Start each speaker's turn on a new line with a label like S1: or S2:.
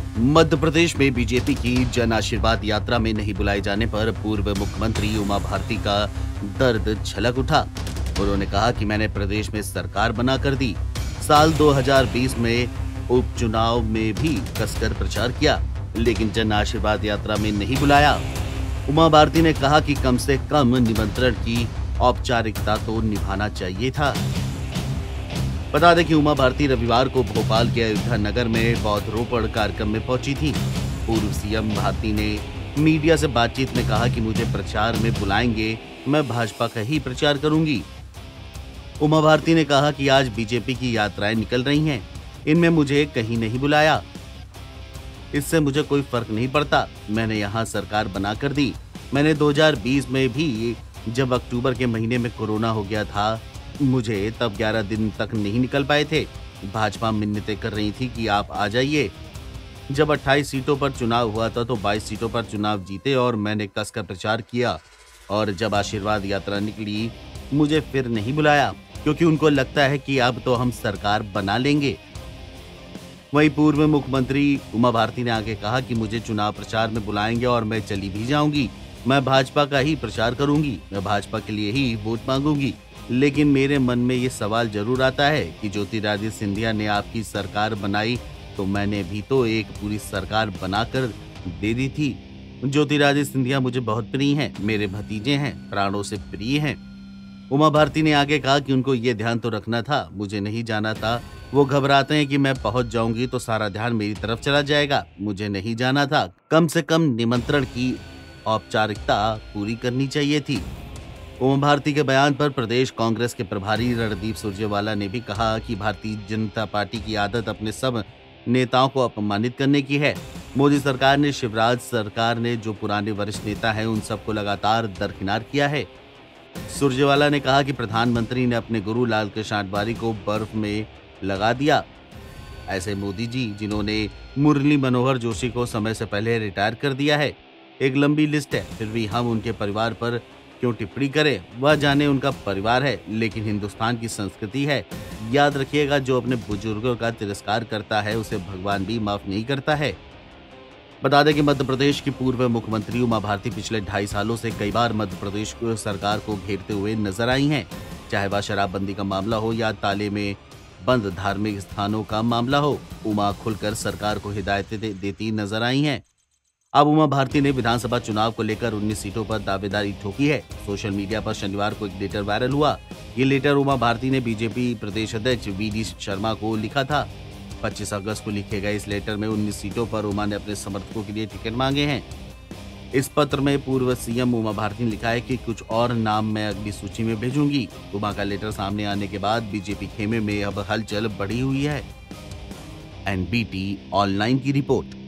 S1: मध्य प्रदेश में बीजेपी की जन आशीर्वाद यात्रा में नहीं बुलाए जाने पर पूर्व मुख्यमंत्री उमा भारती का दर्द छलक उठा। उन्होंने कहा कि मैंने प्रदेश में सरकार बना कर दी। साल 2020 में उपचुनाव में भी कसकर प्रचार किया, लेकिन जन आशीर्वाद यात्रा में नहीं बुलाया। उमा भारती ने कहा कि कम से कम निमंत्रण की औपचारिकता तो निभाना चाहिए था। बता दें कि उमा भारती रविवार को भोपाल के अयोध्या नगर में पौधरोपण कार्यक्रम में पहुंची थी। पूर्व सीएम भारती ने मीडिया से बातचीत में कहा कि मुझे प्रचार में बुलाएंगे, मैं भाजपा का ही प्रचार करूंगी। उमा भारती ने कहा कि आज बीजेपी की यात्राएं निकल रही हैं, इनमें मुझे कहीं नहीं बुलाया। इससे मुझे कोई फर्क नहीं पड़ता, मैंने यहाँ सरकार बना कर दी। मैंने 2020 में भी, जब अक्टूबर के महीने में कोरोना हो गया था, मुझे तब 11 दिन तक नहीं निकल पाए थे। भाजपा मिन्नतें कर रही थी कि आप आ जाइए। जब 28 सीटों पर चुनाव हुआ था तो 22 सीटों पर चुनाव जीते और मैंने कसकर प्रचार किया। और जब आशीर्वाद यात्रा निकली, मुझे फिर नहीं बुलाया, क्योंकि उनको लगता है कि अब तो हम सरकार बना लेंगे। वहीं पूर्व मुख्यमंत्री उमा भारती ने आगे कहा कि मुझे चुनाव प्रचार में बुलाएंगे और मैं चली भी जाऊंगी। मैं भाजपा का ही प्रचार करूंगी, मैं भाजपा के लिए ही वोट मांगूंगी। लेकिन मेरे मन में ये सवाल जरूर आता है कि ज्योतिरादित्य सिंधिया ने आपकी सरकार बनाई तो मैंने भी तो एक पूरी सरकार बनाकर दे दी थी। ज्योतिरादित्य सिंधिया मुझे बहुत प्रिय हैं, मेरे भतीजे हैं, प्राणों से प्रिय हैं। उमा भारती ने आगे कहा कि उनको ये ध्यान तो रखना था, मुझे नहीं जाना था। वो घबराते हैं कि मैं पहुंच जाऊंगी तो सारा ध्यान मेरी तरफ चला जाएगा। मुझे नहीं जाना था, कम से कम निमंत्रण की औपचारिकता पूरी करनी चाहिए थी। उमा भारती के बयान पर प्रदेश कांग्रेस के प्रभारी रणदीप सुरजेवाला ने भी कहा कि भारतीय जनता पार्टी की आदत अपने सब नेताओं को अपमानित करने की है। मोदी सरकार ने, शिवराज सरकार ने, जो पुराने वरिष्ठ नेता हैं, उन सबको लगातार दरकिनार किया है। सुरजेवाला ने कहा कि प्रधानमंत्री ने अपने गुरु लाल कृष्ण आडवाणी को बर्फ में लगा दिया। ऐसे मोदी जी जिन्होंने मुरली मनोहर जोशी को समय से पहले रिटायर कर दिया है। एक लंबी लिस्ट है, फिर भी हम उनके परिवार पर क्यों टिप्पणी करें, वह जाने, उनका परिवार है, लेकिन हिंदुस्तान की संस्कृति है। याद रखिएगा, जो अपने बुजुर्गों का तिरस्कार करता है उसे भगवान भी माफ नहीं करता है। बता दें कि मध्य प्रदेश की पूर्व मुख्यमंत्री उमा भारती पिछले 2.5 सालों से कई बार मध्य प्रदेश सरकार को घेरते हुए नजर आई हैं। चाहे वह शराबबंदी का मामला हो या ताले में बंद धार्मिक स्थानों का मामला हो, उमा खुलकर सरकार को हिदायतें देती नजर आई हैं। अब उमा भारती ने विधानसभा चुनाव को लेकर 19 सीटों पर दावेदारी ठोकी है। सोशल मीडिया पर शनिवार को एक लेटर वायरल हुआ। ये लेटर उमा भारती ने बीजेपी प्रदेश अध्यक्ष वी.डी. शर्मा को लिखा था। 25 अगस्त को लिखे गए इस लेटर में 19 सीटों पर उमा ने अपने समर्थकों के लिए टिकट मांगे हैं। इस पत्र में पूर्व सीएम उमा भारती ने लिखा है कि कुछ और नाम मैं अगली सूची में भेजूंगी। उमा का लेटर सामने आने के बाद बीजेपी खेमे में अब हलचल बढ़ी हुई है। NBT ऑनलाइन की रिपोर्ट।